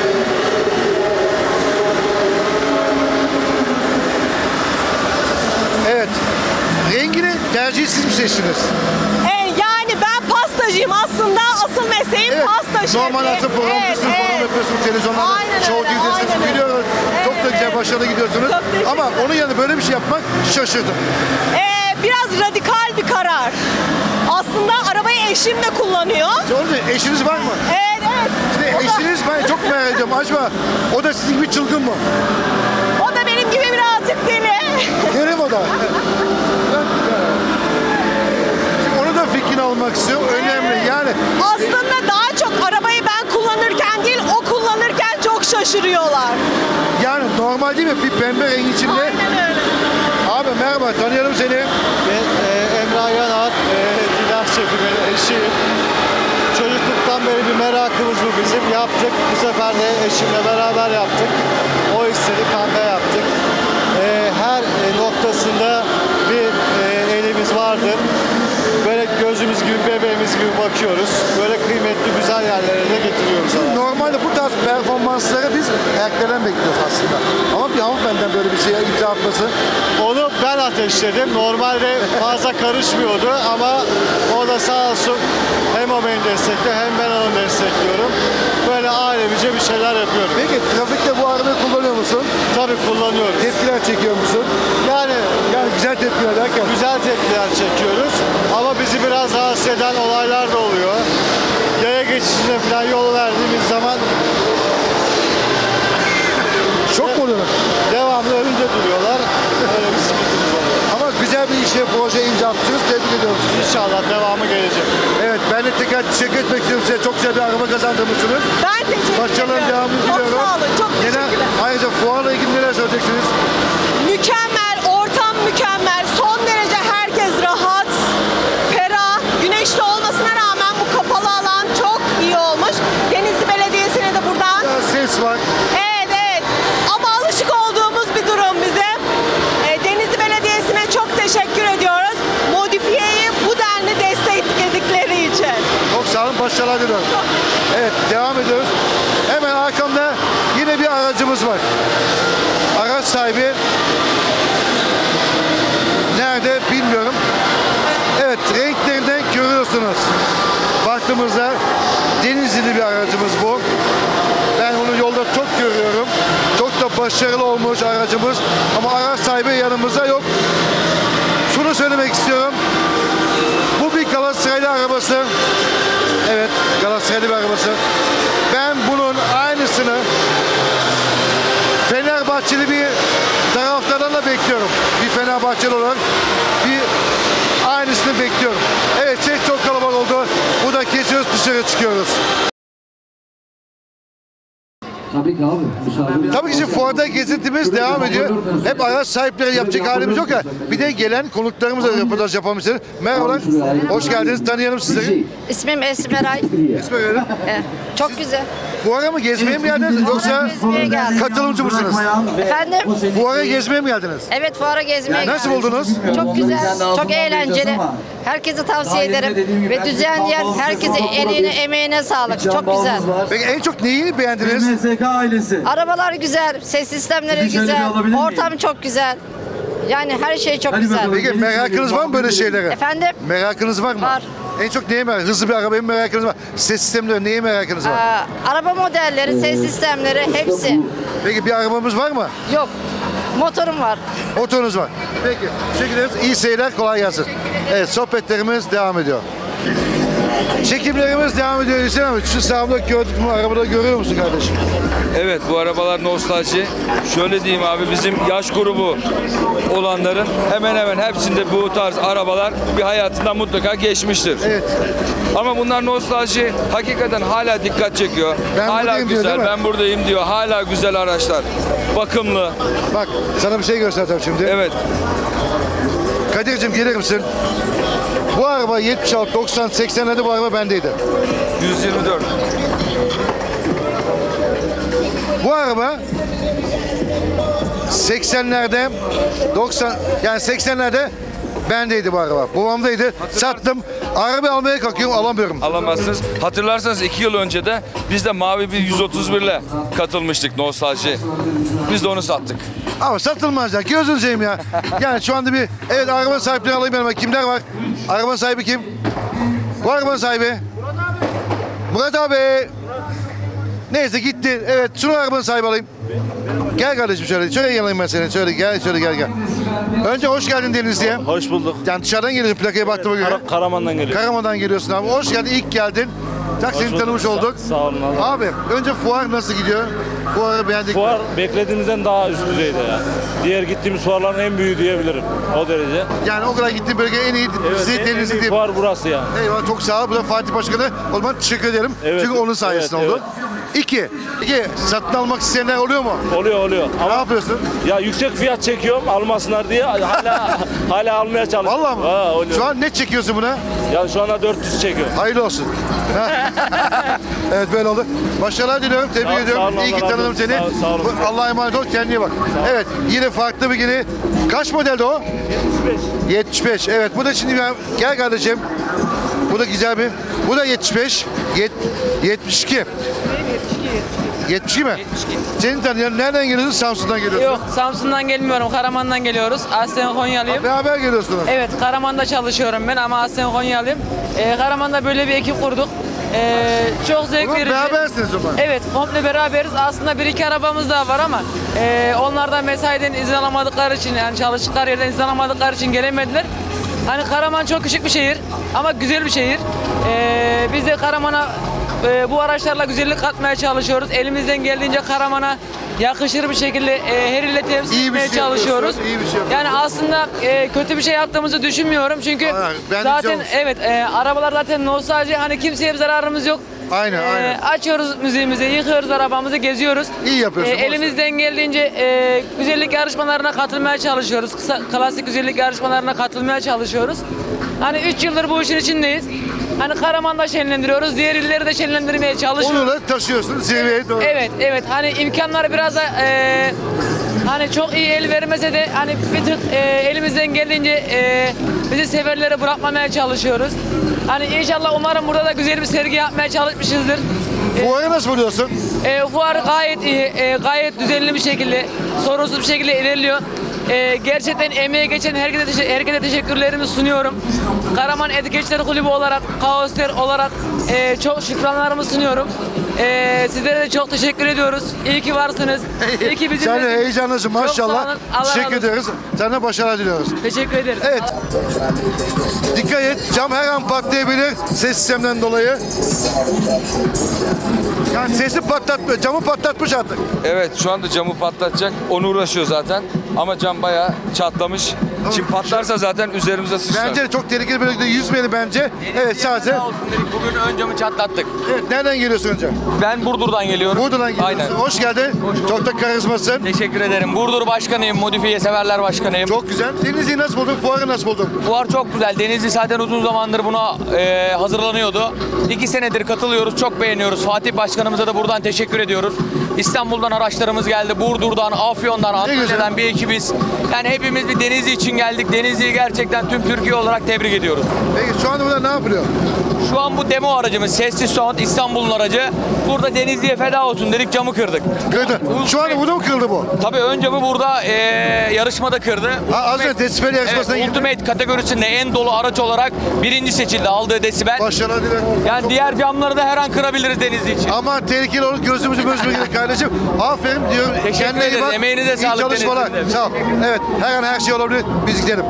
[SPEAKER 2] Evet. Rengini tercih siz mi seçtiniz?
[SPEAKER 8] E, yani ben pastacıyım aslında. Asıl mesleğim
[SPEAKER 2] Evet.
[SPEAKER 8] pasta şefi.
[SPEAKER 2] Normal aslında programcısınız,
[SPEAKER 8] Evet,
[SPEAKER 2] program
[SPEAKER 8] evet.
[SPEAKER 2] yapıyorsunuz, televizyonlarda
[SPEAKER 8] Aynen
[SPEAKER 2] show
[SPEAKER 8] öyle,
[SPEAKER 2] T V'desiniz,
[SPEAKER 8] aynen öyle.
[SPEAKER 2] biliyorum. Çok da
[SPEAKER 8] Evet.
[SPEAKER 2] güzel, başarılı gidiyorsunuz.
[SPEAKER 8] Çok teşekkür
[SPEAKER 2] Ama
[SPEAKER 8] ederim.
[SPEAKER 2] onun yanında böyle bir şey yapmak şaşırdım.
[SPEAKER 8] E, biraz radikal bir karar. Aslında arabayı eşim de kullanıyor.
[SPEAKER 2] Sonra eşiniz var mı?
[SPEAKER 8] Evet, evet.
[SPEAKER 2] İşte
[SPEAKER 8] O da-
[SPEAKER 2] eşiniz ben çok merak ediyorum. Acaba o da sizin gibi çılgın mı?
[SPEAKER 8] O da benim gibi birazcık deli.
[SPEAKER 2] Kerim o da. Şimdi onun da sormak istiyorum. Önemli yani.
[SPEAKER 8] Aslında daha çok arabayı ben kullanırken değil, o kullanırken çok şaşırıyorlar.
[SPEAKER 2] Yani normal değil mi? Bir pembe renk içinde.
[SPEAKER 8] Aynen öyle.
[SPEAKER 2] Abi merhaba, tanıyalım seni.
[SPEAKER 9] Ben e, Emrah Yanar, e, Dinar şefimin eşiyim. Çocukluktan beri bir merakımız bu bizim. Yaptık. Bu sefer de eşimle beraber yaptık. O istedi, pembe yaptık. E, her e, noktasında bir e, elimiz vardır. Böyle gözümüz gibi, bebeğimiz gibi bakıyoruz. Böyle kıymetli, güzel yerlere de getiriyoruz.
[SPEAKER 2] Şimdi normalde bu tarz performansları biz erkeklerden bekliyoruz aslında. Ama bir hanımefendiden böyle bir şeye imza atması.
[SPEAKER 9] Onu ben ateşledim. Normalde fazla karışmıyordu ama o da sağ olsun hem o beni destekliyor hem ben onu destekliyorum. Böyle ailemize bir şeyler yapıyoruz.
[SPEAKER 2] Peki trafikte bu arabayı kullanıyor musun?
[SPEAKER 9] Tabii kullanıyoruz.
[SPEAKER 2] Tepkiler çekiyor musun?
[SPEAKER 9] Yani
[SPEAKER 2] Yani güzel tepkiler derken.
[SPEAKER 9] güzel tepkiler çekiyoruz ama bizi biraz rahatsız eden olaylar da oluyor. Yaya geçişine falan yol verdiğimiz zaman
[SPEAKER 2] Şok mu oluyorlar?
[SPEAKER 9] devamlı önünde duruyorlar. Öyle bir sıkıntımız oluyor.
[SPEAKER 2] Ama güzel bir işe, proje imza atıyorsunuz. Tebrik ediyorum sizi.
[SPEAKER 9] İnşallah devamı gelecek.
[SPEAKER 2] Evet, ben de tekrar teşekkür etmek istiyorum size. Çok güzel bir araba kazandırmışsınız.
[SPEAKER 8] Ben teşekkür
[SPEAKER 2] Başarıların
[SPEAKER 8] ederim.
[SPEAKER 2] devamını
[SPEAKER 8] Çok
[SPEAKER 2] diliyorum.
[SPEAKER 8] sağ olun, çok
[SPEAKER 2] Gene
[SPEAKER 8] teşekkürler.
[SPEAKER 2] ayrıca fuarla ilgili neler söyleyeceksiniz?
[SPEAKER 8] Mükemmel, ortam mükemmel. Son derece herkes rahat, ferah. Güneşli olmasına rağmen bu kapalı alan çok iyi olmuş. Denizli Belediyesi'ne de buradan.
[SPEAKER 2] Biraz ses var.
[SPEAKER 8] Evet, evet. Ama alışık olduğumuz bir durum bizim. E, Denizli Belediyesi'ne çok teşekkür ediyoruz. Modifiyeyi bu denli destekledikleri için.
[SPEAKER 2] Çok sağ olun, başarılar diliyorum. Evet, devam ediyoruz. Hemen arkamda yine bir aracımız var. Araç sahibi nerede bilmiyorum. Evet, renklerinden görüyorsunuz. Baktığımızda Denizli'li bir aracımız bu. Ben onu yolda çok görüyorum. Çok da başarılı olmuş aracımız. Ama araç sahibi yanımızda yok. Şunu söylemek istiyorum. Bu bir Galatasaraylı arabası. Evet, Galatasaraylı bir arabası. Ben bunun aynısını Fenerbahçeli bir taraftardan da bekliyorum. Bir Fenerbahçeli olarak bir aynısını bekliyorum. Evet, şey çok kalabalık oldu. Bu da kesiyoruz, dışarı çıkıyoruz.
[SPEAKER 10] Tabii ki abi. Müsaade.
[SPEAKER 2] Tabii ki şimdi fuarda gezintimiz devam ediyor. Hep araç sahipleri yapacak halimiz yok ya. Bir de gelen konuklarımızla röportaj yapalım istedim. Merhabalar, hoş geldiniz. Tanıyalım sizleri.
[SPEAKER 11] İsmim Esmeray.
[SPEAKER 2] İsmi verelim.
[SPEAKER 11] Ee, çok güzel.
[SPEAKER 2] Fuara mı gezmeye mi geldiniz yoksa
[SPEAKER 11] Gezmeye geldim.
[SPEAKER 2] katılımcı mısınız?
[SPEAKER 11] Efendim?
[SPEAKER 2] Fuara gezmeye mi geldiniz?
[SPEAKER 11] Evet, fuara gezmeye
[SPEAKER 2] Nasıl
[SPEAKER 11] geldim.
[SPEAKER 2] buldunuz?
[SPEAKER 11] Çok güzel, çok eğlenceli. Herkese tavsiye ederim. Ve düzenleyen herkese eline, emeğine sağlık. Çok güzel.
[SPEAKER 2] Peki en çok neyi beğendiniz?
[SPEAKER 10] M S K ailesi.
[SPEAKER 11] Arabalar güzel, ses sistemleri
[SPEAKER 10] Sizi şöyle
[SPEAKER 11] güzel,
[SPEAKER 10] bir alabilir miyim?
[SPEAKER 11] ortam çok güzel. Yani her şey çok
[SPEAKER 10] Hadi
[SPEAKER 11] güzel.
[SPEAKER 10] bakalım.
[SPEAKER 2] Peki merakınız var mı böyle şeylere?
[SPEAKER 11] Efendim?
[SPEAKER 2] Merakınız var mı?
[SPEAKER 11] Var.
[SPEAKER 2] En çok neye merak? Hızlı bir arabaya mı merakınız var? Ses sistemleri neye merakınız var?
[SPEAKER 11] Aa, araba modelleri, ses sistemleri hepsi.
[SPEAKER 2] Peki bir arabamız var mı?
[SPEAKER 11] Yok. Motorum var.
[SPEAKER 2] Motorunuz var. Peki. Teşekkür ederiz. İyi seyirler. Kolay gelsin. Evet, sohbetlerimiz devam ediyor. Çekimlerimiz devam ediyor Hüseyin abi. Şu sağımda gördük mü? Arabada görüyor musun kardeşim?
[SPEAKER 3] Evet, bu arabalar nostalji. Şöyle diyeyim abi, bizim yaş grubu olanların hemen hemen hepsinde bu tarz arabalar bir hayatından mutlaka geçmiştir.
[SPEAKER 2] Evet.
[SPEAKER 3] Ama bunlar nostalji, hakikaten hala dikkat çekiyor.
[SPEAKER 2] Ben
[SPEAKER 3] hala
[SPEAKER 2] buradayım diyor,
[SPEAKER 3] güzel,
[SPEAKER 2] değil mi?
[SPEAKER 3] ben buradayım diyor. Hala güzel araçlar. Bakımlı.
[SPEAKER 2] Bak sana bir şey göstereceğim şimdi.
[SPEAKER 3] Evet.
[SPEAKER 2] Kadir'cim gelir misin? Bu araba yetmiş altı, doksan, seksenlerde bu araba bendeydi.
[SPEAKER 3] yüz yirmi dört.
[SPEAKER 2] Bu araba seksenlerde, doksan yani seksenlerde bendeydi bu araba. Babamdaydı. Sattım. Araba almaya kalkıyorum, alamıyorum.
[SPEAKER 3] Alamazsınız. Hatırlarsanız iki yıl önce de biz de mavi bir yüz otuz bir ile katılmıştık nostalji. Biz de onu sattık.
[SPEAKER 2] Ama satılmaz ya. Gözünü seveyim ya. Yani şu anda bir evet araba sahipleri alayım yanıma. Kimler var? Araba sahibi kim? Bu arabanın sahibi. Murat abi. Neyse gitti. Evet şunu arabanın sahibi alayım. Gel kardeşim şöyle. Şöyle yanayım ben seni. Şöyle gel, şöyle gel gel. Önce hoş geldin Denizli'ye.
[SPEAKER 5] Hoş bulduk.
[SPEAKER 2] Yani dışarıdan geliyorsun plakaya baktığıma göre.
[SPEAKER 5] Karaman'dan geliyor.
[SPEAKER 2] Karaman'dan geliyorsun abi. Hoş geldin. İlk geldin. Tak seni tanımış olduk.
[SPEAKER 7] Sağ olun. Allah.
[SPEAKER 2] Abi önce fuar nasıl gidiyor? Fuarı beğendik mi?
[SPEAKER 7] Fuar beklediğimizden daha üst düzeyde ya. Diğer gittiğimiz fuarların en büyüğü diyebilirim. O derece.
[SPEAKER 2] Yani o kadar gittiğim bölge en iyi
[SPEAKER 7] Evet,
[SPEAKER 2] bizi
[SPEAKER 7] en, en
[SPEAKER 2] denizli
[SPEAKER 7] iyi
[SPEAKER 2] diye.
[SPEAKER 7] fuar burası yani.
[SPEAKER 2] Eyvallah çok sağ ol. Bu da Fatih Başkanı. O zaman teşekkür ederim.
[SPEAKER 7] Evet,
[SPEAKER 2] Çünkü onun sayesinde
[SPEAKER 7] evet,
[SPEAKER 2] oldu. İki. İki. Satın almak isteyenler oluyor mu?
[SPEAKER 7] Oluyor oluyor.
[SPEAKER 2] Ne
[SPEAKER 7] Ama
[SPEAKER 2] yapıyorsun?
[SPEAKER 7] ya yüksek fiyat çekiyorum almasınlar diye hala hala almaya çalışıyorum.
[SPEAKER 2] Vallahi mı?
[SPEAKER 7] Ha, oluyor.
[SPEAKER 2] Şu an ne çekiyorsun buna?
[SPEAKER 7] Ya şu anda dört yüz çekiyorum.
[SPEAKER 2] Hayırlı olsun. Evet böyle oldu. Başarılar diliyorum. Tebrik
[SPEAKER 7] Sağ-
[SPEAKER 2] ediyorum.
[SPEAKER 7] sağ olun,
[SPEAKER 2] İyi ki
[SPEAKER 7] Allah razı
[SPEAKER 2] tanıdım
[SPEAKER 7] olsun.
[SPEAKER 2] seni.
[SPEAKER 7] Sağ- sağ olun.
[SPEAKER 2] Allah'a emanet ol. Kendine iyi bak. Evet. Yine farklı bir yeni. Kaç modelde o?
[SPEAKER 7] yetmiş beş.
[SPEAKER 2] yetmiş beş. Evet. Bu da şimdi ben... Gel kardeşim. Bu da güzel bir. Bu da yetmiş beş. Yet... yetmiş iki. yetmiş iki mi?
[SPEAKER 12] yetmiş iki.
[SPEAKER 2] Seni tanıyan nereden geliyorsun? Samsun'dan geliyorsun.
[SPEAKER 12] Yok, Samsun'dan gelmiyorum. Karaman'dan geliyoruz. Aslen Konyalıyım.
[SPEAKER 2] Beraber geliyorsunuz.
[SPEAKER 12] Evet, Karaman'da çalışıyorum ben ama aslen Konyalıyım. Ee, Karaman'da böyle bir ekip kurduk. Ee, çok zevk
[SPEAKER 2] Ulan
[SPEAKER 12] verici.
[SPEAKER 2] berabersiniz o zaman.
[SPEAKER 12] Evet, komple beraberiz. Aslında bir iki arabamız daha var ama e, onlardan mesaiden izin alamadıkları için, yani çalıştıkları yerden izin alamadıkları için gelemediler. Hani Karaman çok küçük bir şehir ama güzel bir şehir. Ee, biz de Karaman'a e, bu araçlarla güzellik katmaya çalışıyoruz. Elimizden geldiğince Karaman'a yakışır bir şekilde e, her ile temsil
[SPEAKER 2] İyi bir
[SPEAKER 12] etmeye
[SPEAKER 2] şey
[SPEAKER 12] çalışıyoruz.
[SPEAKER 2] yapıyorsun, iyi bir şey yapıyorsun.
[SPEAKER 12] Yani aslında e, kötü bir şey yaptığımızı düşünmüyorum çünkü
[SPEAKER 2] Aynen, bence
[SPEAKER 12] zaten
[SPEAKER 2] güzel
[SPEAKER 12] evet e, arabalar zaten nostalji, hani kimseye bir zararımız yok.
[SPEAKER 2] Aynen,
[SPEAKER 12] E,
[SPEAKER 2] aynen.
[SPEAKER 12] Açıyoruz müziğimizi, yıkıyoruz arabamızı, geziyoruz.
[SPEAKER 2] İyi yapıyorsun,
[SPEAKER 12] E, elimizden geldiğince e, güzellik yarışmalarına katılmaya çalışıyoruz. Kısa, klasik güzellik yarışmalarına katılmaya çalışıyoruz. Hani üç yıldır bu işin içindeyiz. Hani Karaman'da şenlendiriyoruz, diğer illeri de şenlendirmeye çalışıyoruz.
[SPEAKER 2] Onu da taşıyorsun zirveye doğru.
[SPEAKER 12] Evet, evet. Hani imkanları biraz da e, hani çok iyi el vermese de hani bir tık e, elimizden geldiğince e, bizi severlere bırakmamaya çalışıyoruz. Hani inşallah umarım burada da güzel bir sergi yapmaya çalışmışızdır.
[SPEAKER 2] Fuarı nasıl buluyorsun?
[SPEAKER 12] E, fuar gayet iyi, e, gayet düzenli bir şekilde, sorunsuz bir şekilde ilerliyor. E, gerçekten emeğe geçen herkese, teşe- herkese teşekkürlerimi sunuyorum. Karaman Etiket Kulübü olarak, Kaoster olarak e, çok şükranlarımı sunuyorum. E, sizlere de çok teşekkür ediyoruz. İyi ki varsınız. İyi ki bizimle.
[SPEAKER 2] Sen de heyecanlısın
[SPEAKER 12] Çok sağ
[SPEAKER 2] maşallah.
[SPEAKER 12] olun. Allah razı
[SPEAKER 2] Teşekkür
[SPEAKER 12] olsun.
[SPEAKER 2] ederiz. Sana başarılar diliyoruz.
[SPEAKER 12] Teşekkür ederiz.
[SPEAKER 2] Evet. Dikkat et. Cam her an patlayabilir ses sistemden dolayı. Yani sesi patlatma, camı patlatmış artık.
[SPEAKER 3] Evet şu anda camı patlatacak. Onu uğraşıyor zaten. Ama cam bayağı çatlamış. Şimdi patlarsa zaten üzerimize sıçrar.
[SPEAKER 2] Bence de çok tehlikeli bir bölgede yüzmeyelim bence. Evet sadece.
[SPEAKER 13] Bugün ön camı çatlattık.
[SPEAKER 2] Evet nereden geliyorsun önce?
[SPEAKER 13] Ben Burdur'dan geliyorum.
[SPEAKER 2] Burdur'dan geliyorsun.
[SPEAKER 13] Aynen.
[SPEAKER 2] Hoş geldin. Çok da karizmasın.
[SPEAKER 13] Teşekkür ederim. Burdur başkanıyım, modifiye severler başkanıyım.
[SPEAKER 2] Çok güzel. Denizli'yi nasıl buldun? Fuarı nasıl buldun?
[SPEAKER 13] Fuar çok güzel. Denizli zaten uzun zamandır buna e, hazırlanıyordu. İki senedir katılıyoruz. Çok beğeniyoruz. Fatih Başkanımıza da buradan teşekkür ediyoruz. İstanbul'dan araçlarımız geldi. Burdur'dan, Afyon'dan, Antalya'dan bir ekibiz. Yani hepimiz bir Denizli için geldik. Denizli'yi gerçekten tüm Türkiye olarak tebrik ediyoruz.
[SPEAKER 2] Peki şu anda burada ne yapılıyor?
[SPEAKER 13] Şu an bu demo aracımız, Sessiz Sound, İstanbul'un aracı. Burada Denizli'ye feda olsun dedik, camı kırdık.
[SPEAKER 2] Kırdı. Şu anda burada mı kırıldı bu?
[SPEAKER 13] Tabii ön camı burada e, yarışmada kırdı.
[SPEAKER 2] Ha, az önce desibel yarışmasına
[SPEAKER 13] Evet,
[SPEAKER 2] girdi.
[SPEAKER 13] Ultimate kategorisinde en dolu araç olarak birinci seçildi, aldığı desibel.
[SPEAKER 2] Başarılar dilerim.
[SPEAKER 13] Yani
[SPEAKER 2] Çok-
[SPEAKER 13] diğer camları da her an kırabiliriz Denizli için.
[SPEAKER 2] Ama tehlikeli olur. Gözümüzü gözümüzü gidelim kardeşim. Aferin diyorum.
[SPEAKER 13] Teşekkür
[SPEAKER 2] Kendine iyi
[SPEAKER 13] ederiz.
[SPEAKER 2] bak.
[SPEAKER 13] Emeğinize
[SPEAKER 2] İyi
[SPEAKER 13] sağlık
[SPEAKER 2] çalışmalar.
[SPEAKER 13] Denizli'de.
[SPEAKER 2] Sağ ol. Evet. Her an her şey olabilir. Biz gidelim.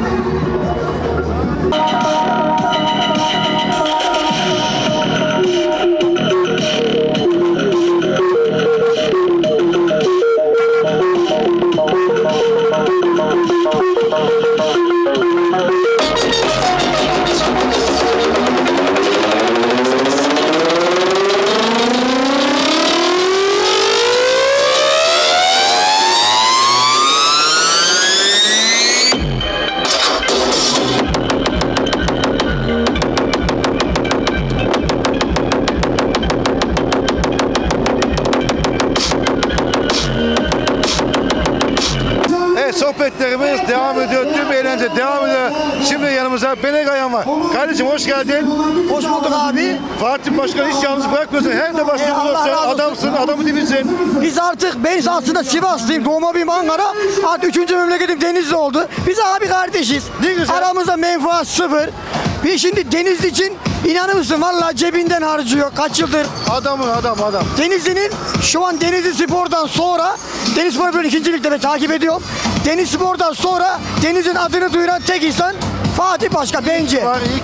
[SPEAKER 2] Evet sohbetlerimiz devam ediyor. Tüm eğlence devam ediyor. Şimdi yanımızda Benek Ayan var. Kardeşim hoş geldin.
[SPEAKER 14] Hoş bulduk abi.
[SPEAKER 2] Fatih Başkanı hiç yalnız bırakmıyorsun. Her de başkanı
[SPEAKER 14] Allah
[SPEAKER 2] olursun.
[SPEAKER 14] razı olsun.
[SPEAKER 2] Adamsın, adamı dibisin.
[SPEAKER 14] Biz artık, ben aslında Sivaslıyım, doğma büyüme Ankara. Artık üçüncü memleketim Denizli oldu. Biz abi kardeşiz.
[SPEAKER 2] Ne güzel.
[SPEAKER 14] Aramızda menfaat sıfır. Biz şimdi Denizli için inanır mısın vallahi cebinden harcıyor kaç yıldır.
[SPEAKER 2] Adamın adam adam.
[SPEAKER 14] Denizli'nin şu an Denizli Spor'dan sonra Deniz Spor Bölüm ikinci ligde ben takip ediyorum. Deniz Spor'dan sonra Deniz'in adını duyuran tek insan Fatih Başkan bence.
[SPEAKER 2] Var, iyi ki var.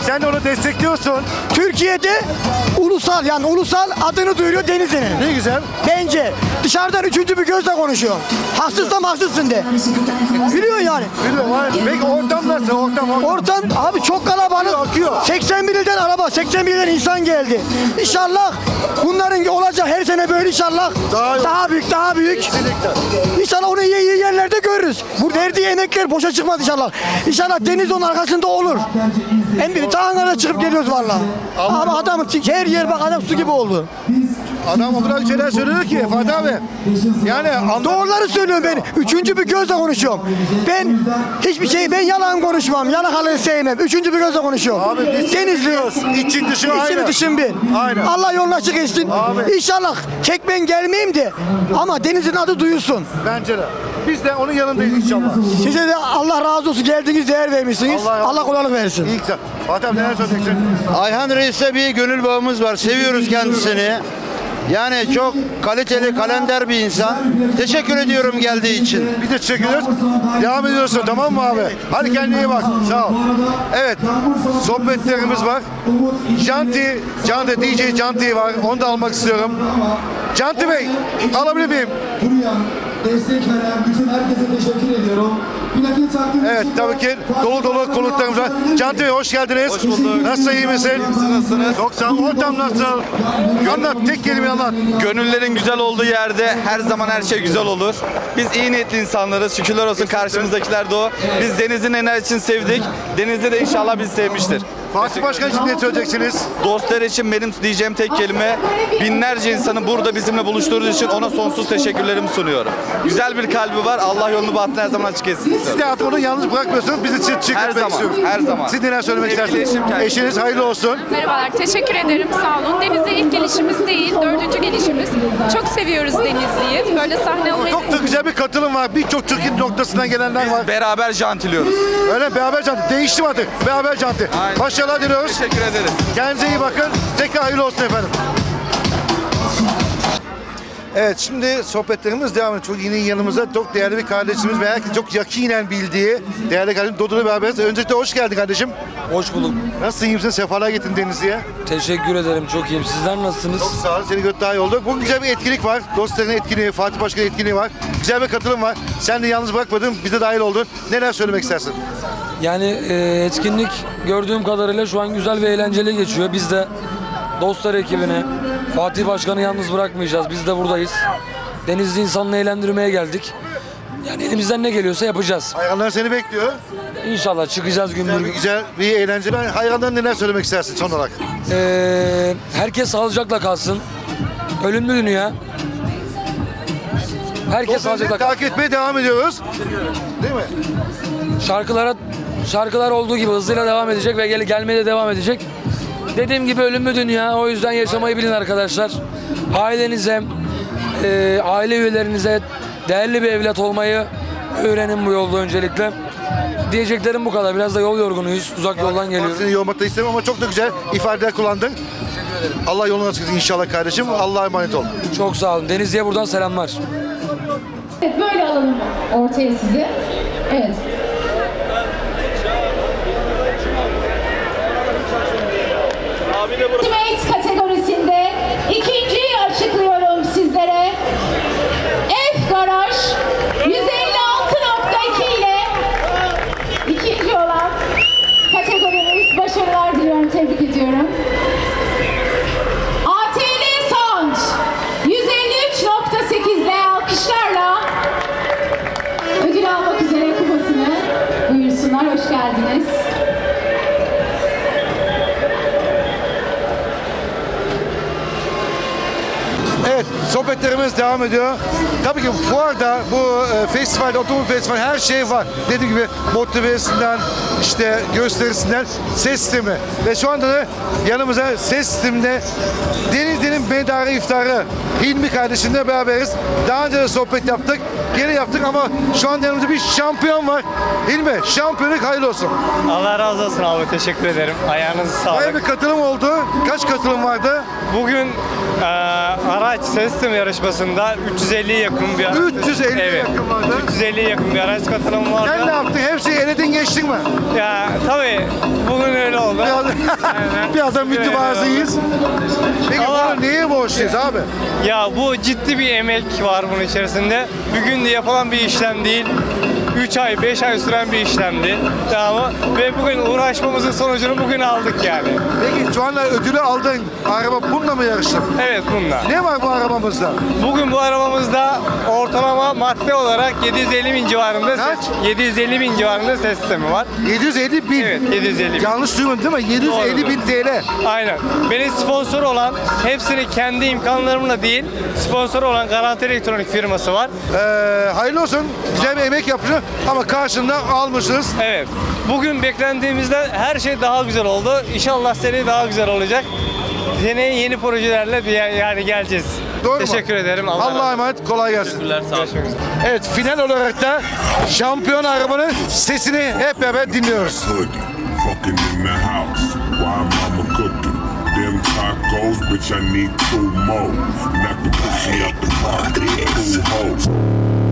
[SPEAKER 2] Sen de onu destekliyorsun.
[SPEAKER 14] Türkiye'de ulusal yani ulusal adını duyuruyor Denizli'nin.
[SPEAKER 2] Ne güzel.
[SPEAKER 14] Bence dışarıdan üçüncü bir gözle konuşuyor. Haksızsam haksızsın de. Biliyor yani.
[SPEAKER 2] Biliyorum. Peki ortam nasıl? Ortam, ortam.
[SPEAKER 14] Ortam abi çok kalabalık.
[SPEAKER 2] Akıyor.
[SPEAKER 14] seksen bir ilden araba, seksen bir ilden insan geldi. İnşallah bunların olacak her sene böyle inşallah.
[SPEAKER 2] Daha,
[SPEAKER 14] daha büyük, daha büyük.
[SPEAKER 2] Kesinlikle.
[SPEAKER 14] İnşallah onu iyi iyi yerlerde görürüz. Bu verdiği emekler boşa çıkmaz inşallah. İnşallah deniz onun arkasında olur. En bir Ankara'da çıkıp geliyoruz valla. Abi adam her yer bak adam su gibi oldu.
[SPEAKER 2] Adam o kadar şeyler söylüyor ki Fatih abi. Yani
[SPEAKER 14] doğruları söylüyorum ben. Üçüncü bir gözle konuşuyorum. Ben hiçbir şey, ben yalan konuşmam. Yalakalığı sevmem. Üçüncü bir gözle konuşuyorum.
[SPEAKER 2] Abi biz
[SPEAKER 14] Denizli.
[SPEAKER 2] İçin dışın aynı.
[SPEAKER 14] İçin dışın bir.
[SPEAKER 2] Aynen.
[SPEAKER 14] Allah yolunu açık etsin.
[SPEAKER 2] Abi.
[SPEAKER 14] İnşallah tek ben gelmeyeyim de ama Denizli'nin adı duyulsun.
[SPEAKER 2] Bence de. Biz de onun yanındayız inşallah.
[SPEAKER 14] Size de Allah razı olsun. Geldiniz, değer vermişsiniz.
[SPEAKER 2] Allah,
[SPEAKER 14] Allah kolaylık versin.
[SPEAKER 2] İyi güzel. Fatih abi neler söyleyeceksin?
[SPEAKER 4] Ayhan Reis'e bir gönül bağımız var. Seviyoruz kendisini. Yani çok kaliteli, kalender bir insan. Teşekkür ediyorum geldiği için.
[SPEAKER 2] Biz de teşekkür ederiz. Devam ediyorsun tamam mı abi? Hadi kendine iyi bak. Sağ ol. Evet. Sohbetlerimiz var. Canti, Canti, D J Canti var. Onu da almak istiyorum. Canti Bey, alabilir miyim?
[SPEAKER 10] Destek veren bütün herkese teşekkür ediyorum. Plaket takdim
[SPEAKER 2] Evet tabii ki dolu dolu konuklarımız var. Canti Bey hoş geldiniz.
[SPEAKER 3] Hoş bulduk.
[SPEAKER 2] Nasıl, iyi misin?
[SPEAKER 3] Nasılsınız?
[SPEAKER 2] Çok sağ ol. Ortam nasıl? Anlat, tek kelime anlat.
[SPEAKER 3] Gönüllerin güzel olduğu yerde her zaman her şey güzel olur. Biz iyi niyetli insanlarız. Şükürler olsun karşımızdakiler de o. Biz Denizli'nin enerjisini sevdik. Denizli de inşallah bizi sevmiştir.
[SPEAKER 2] Fatih Başkan için ne söyleyeceksiniz?
[SPEAKER 3] Dostlar için benim diyeceğim tek kelime, binlerce insanı burada bizimle buluşturduğu için ona sonsuz teşekkürlerimi sunuyorum. Güzel bir kalbi var. Allah yolunu bahtını her zaman açık etsin.
[SPEAKER 2] Siz de artık onu yalnız bırakmıyorsunuz. Bizi çık çık
[SPEAKER 3] Her zaman,
[SPEAKER 2] istiyoruz.
[SPEAKER 3] her zaman.
[SPEAKER 2] Siz neler söylemek
[SPEAKER 3] Sevgili
[SPEAKER 2] istersiniz?
[SPEAKER 3] eşim kendisi.
[SPEAKER 2] Eşiniz hayırlı olsun.
[SPEAKER 15] Merhabalar, teşekkür ederim, sağ olun. Denizli ilk gelişimiz değil, dördüncü gelişimiz. Çok seviyoruz Denizli'yi. Böyle sahne olmayı...
[SPEAKER 2] Çok da güzel bir katılım var. Birçok Türkiye noktasından gelenler var.
[SPEAKER 3] Beraber jantiliyoruz.
[SPEAKER 2] Öyle beraber janti. Değiştim artık. Beraber janti.
[SPEAKER 3] Aynen.
[SPEAKER 2] Başarılar diliyoruz.
[SPEAKER 3] Teşekkür ederim.
[SPEAKER 2] Kendinize iyi bakın. Tekrar hayırlı olsun efendim. Evet şimdi sohbetlerimiz devam ediyor. Çok yine yanımızda çok değerli bir kardeşimiz ve herkes çok yakinen bildiği değerli kardeşim Dodo'yla beraberiz. Öncelikle hoş geldin kardeşim.
[SPEAKER 16] Hoş bulduk.
[SPEAKER 2] Nasılsın, iyi misin? Sefalar getirdin Denizli'ye.
[SPEAKER 16] Teşekkür ederim. Çok iyiyim. Sizler nasılsınız?
[SPEAKER 2] Çok sağ olun. Seni göt daha iyi oldu. Bugün güzel bir etkinlik var. Dostların etkinliği, Fatih Başkan'ın etkinliği var. Güzel bir katılım var. Sen de yalnız bırakmadın. Bize dahil oldun. Neler söylemek istersin?
[SPEAKER 16] Yani e, etkinlik gördüğüm kadarıyla şu an güzel ve eğlenceli geçiyor. Biz de Dostlar ekibini, Fatih Başkan'ı yalnız bırakmayacağız. Biz de buradayız. Denizli insanını eğlendirmeye geldik. Yani elimizden ne geliyorsa yapacağız.
[SPEAKER 2] Hayranlar seni bekliyor.
[SPEAKER 16] İnşallah çıkacağız gün
[SPEAKER 2] Güzel
[SPEAKER 16] bir
[SPEAKER 2] bir,
[SPEAKER 16] gün.
[SPEAKER 2] güzel bir eğlence. Ben hayranlarına neler söylemek istersin son olarak?
[SPEAKER 16] E, herkes sağlıcakla kalsın. Ölümlü dünya. Herkes sağlıcakla kalsın.
[SPEAKER 2] Takip etmeye devam ediyoruz. Değil mi?
[SPEAKER 16] Şarkılara şarkılar olduğu gibi hızıyla devam edecek ve gel gelmeye de devam edecek. Dediğim gibi ölümlü dünya. O yüzden yaşamayı bilin arkadaşlar. Ailenize, e, aile üyelerinize değerli bir evlat olmayı öğrenin bu yolda öncelikle. Diyeceklerim bu kadar. Biraz da yol yorgunuyuz. Uzak yoldan geliyoruz.
[SPEAKER 2] Seni yormak da istemem ama çok da güzel ifadeler kullandın. Allah yolunu açık etsin inşallah kardeşim. Allah'a emanet ol.
[SPEAKER 16] Çok sağ olun. Denizli'ye buradan selamlar.
[SPEAKER 17] Evet, böyle alalım ortaya sizi. Evet. Ultimate kategorisinde ikinciyi açıklıyorum sizlere. F Garaj yüz elli altı nokta iki ile ikinci olan kategorimiz. Başarılar diliyorum, tebrik ediyorum. A T L Sound yüz elli üç nokta sekiz ile alkışlarla ödül almak üzere kupasını buyursunlar. Hoş geldiniz.
[SPEAKER 2] Evet, sohbetlerimiz devam ediyor. Tabii ki fuarda, bu e, festivalde, otomobil festival her şey var. Dediğim gibi motivesinden, işte gösterisinden ses sistemi. Ve şu anda da yanımıza ses sisteminde Denizli'nin medarı iftarı Hilmi kardeşimle beraberiz. Daha önce de sohbet yaptık, gene yaptık ama şu anda yanımızda bir şampiyon var. Hilmi, şampiyonluk hayırlı olsun.
[SPEAKER 18] Allah razı olsun abi, teşekkür ederim. Ayağınızı sağlık.
[SPEAKER 2] Bayağı bir katılım oldu. Kaç katılım vardı?
[SPEAKER 18] Bugün e, araç ses sistemi yarışmasında üç yüz elliye yakın bir araç.
[SPEAKER 2] üç yüz elliye
[SPEAKER 18] evet.
[SPEAKER 2] yakın vardı.
[SPEAKER 18] üç yüz elliye yakın bir araç katılımı vardı.
[SPEAKER 2] Sen ne yaptın? Hepsini eledin geçtin mi?
[SPEAKER 18] Ya tabii bugün öyle oldu.
[SPEAKER 2] Biraz, biraz da mütevazıyız. Peki
[SPEAKER 18] Ama-
[SPEAKER 2] bunu neye borçluyuz abi?
[SPEAKER 18] Ya bu ciddi bir emek var bunun içerisinde. Bir günde yapılan bir işlem değil. üç ay, beş ay süren bir işlemdi. Tamam mı? Ve bugün uğraşmamızın sonucunu bugün aldık yani.
[SPEAKER 2] Peki şu anda ödülü aldın. Araba bununla mı yarıştın?
[SPEAKER 18] Evet bununla.
[SPEAKER 2] Ne var bu arabamızda?
[SPEAKER 18] Bugün bu arabamızda ortalama madde olarak yedi yüz elli bin civarında ses, yedi yüz elli bin civarında ses sistemi var.
[SPEAKER 2] yedi yüz elli bin.
[SPEAKER 18] Evet, yedi yüz elli bin.
[SPEAKER 2] Yanlış duymadın değil mi? yedi yüz elli bin T L.
[SPEAKER 18] Aynen. Benim sponsor olan, hepsini kendi imkanlarımla değil, sponsor olan Garanti Elektronik firması var.
[SPEAKER 2] Ee, hayırlı olsun. Güzel bir emek yapmışsın ama karşında almışsınız.
[SPEAKER 18] Evet. Bugün beklendiğimizde her şey daha güzel oldu. İnşallah seneye daha güzel olacak. Seneye yeni projelerle bir yani geleceğiz.
[SPEAKER 2] Doğru
[SPEAKER 18] Teşekkür
[SPEAKER 2] mu?
[SPEAKER 18] ederim. Allah
[SPEAKER 2] Allah'a emanet. Kolay gelsin.
[SPEAKER 18] Teşekkürler. Sağ olun.
[SPEAKER 2] Evet, final olarak da şampiyon arabanın sesini hep beraber dinliyoruz.
[SPEAKER 19] Fucking in the house while mama cooking. Them tacos, bitch, I need two more. Knock the pussy out the park, two hoes.